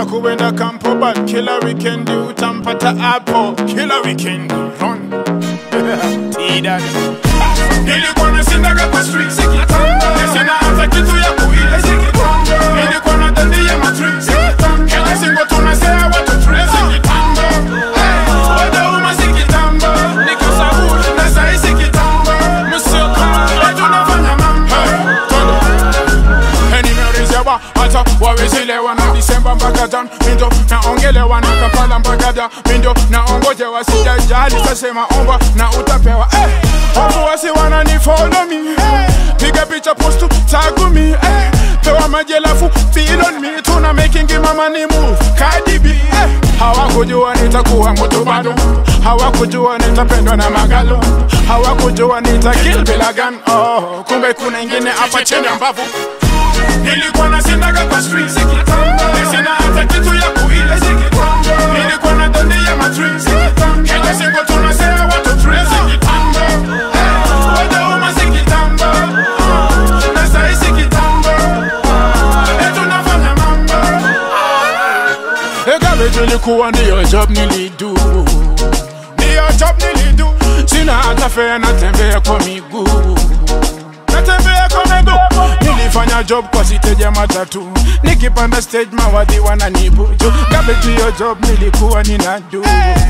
ya kuenda kampo, but kila weekendi utampata hapo. Kila weekendi run T-Dad. Nilikuwa nasindaga kwa street sina hata kitu ya kuila. Nilikuwa na dandi ya matrix kila singo tunasea watu trace kitambo. Wada uma si kitambo niko sabu na sahi si kitambo. Musio kama tunafanya mambo nimeulizia hata wawezilewa na Disemba mpaka Jan. Mindo naongelewa na Kampala mpaka Da. Mindo naongojewa sijajali sasema omba na utapewa. Wafuasi wananifollow me, piga picha postu tagu me, pewa majelafu feel on me. Tuna making mama ni move Cardi B. Hawakujua nitakuwa mtu bado, hawakujua nitapendwa na magalo, hawakujua nitakill bila gun. Kumbe kuna ingine hapa chini ambapo nilikuwa nasindaga kwa street sina hata kitu ya kuila. Nilikuwa na dandi ya matrix kila singo tunasea watu trace kitambo. Wada uma si kitambo na sahi si kitambo. Tunafanya mambo garbage ilikuwa ndiyo job nilidu. Ndiyo job nilidu. Sina hata fare natembea kwa miguu. Natembea kwa miguu. Nilifanya job kwa stage ya matatu. Nikipanda stage mawadhi wananibu. Garbage ndiyo job nilikuwa ninadu.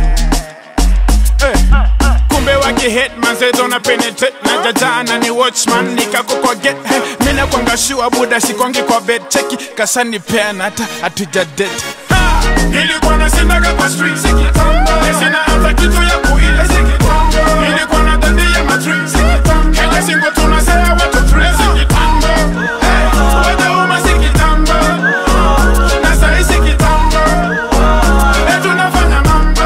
Kumbe waki hit man say don't penetrate. Na jajana ni watchman nikako kwa get. Mina kwanga shua buda sikwangi kwa bed. Cheki kasani pea nata atuja dead. Nilikuwa nasindaga kwa street sina hata kitu ya kuila. Nilikuwa na dandi ya matrix kila singo tunasea watu trace kitambo. Wada uma si kitambo na sahi si kitambo. Tunafanya mambo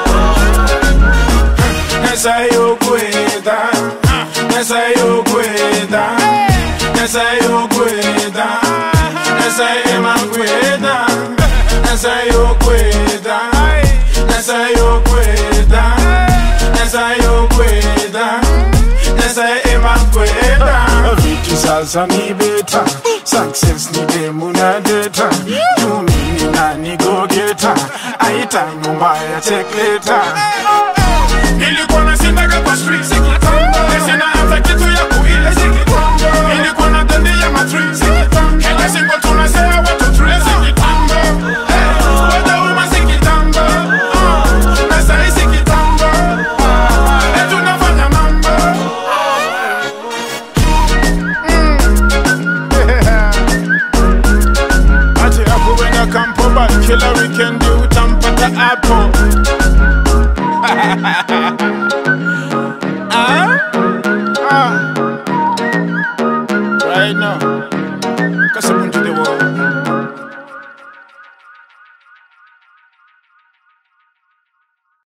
Nesayo kweda, nesayo kweda, nesayo kweda, nesayo makweda, nesayo kweda, nesayo kweda, nesayo kweda, nesayo makweda. Vitu sasa ni beta, success ni demu na data. Jumi ni nani go geta, aita nyumba ya check later. Nilikuwa nasindaga kwa street sina hata kitu ya kuila. Nilikuwa na dandi ya matrix kila singo tunasea watu trace kitambo. Wada uma si kitambo na sahi si kitambo. Tunafanya mambo ati ya kuenda kampo, but kila weekendi utampata hapo.